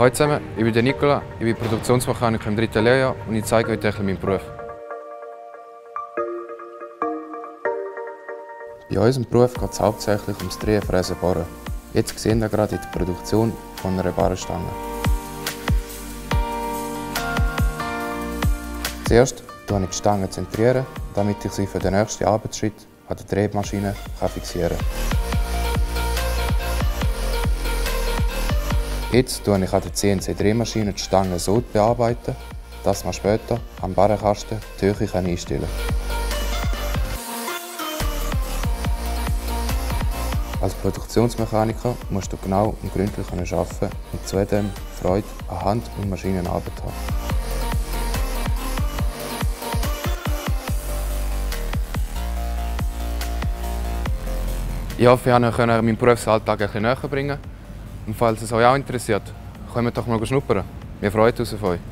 Hallo zusammen, ich bin Nicola, ich bin Produktionsmechaniker im 3. Lehrjahr und ich zeige euch meinen Beruf. Bei unserem Beruf geht es hauptsächlich ums Drehen, Fräsen, Bohren. Jetzt sehen wir gerade die Produktion von einer Barrenstange. Zuerst zentriere ich die Stange, damit ich sie für den nächsten Arbeitsschritt an der Drehmaschine fixieren kann. Jetzt bearbeite ich an der CNC-Drehmaschine die Stange so bearbeiten, dass man später am Barrenkasten die Höhe einstellen kann. Als Produktionsmechaniker musst du genau und gründlich arbeiten und zudem Freude an Hand- und Maschinenarbeit haben. Ich hoffe, ich konnte meinen Berufsalltag etwas näher bringen. Und falls es euch auch interessiert, kommt doch mal schnuppern. Wir freuen uns auf euch.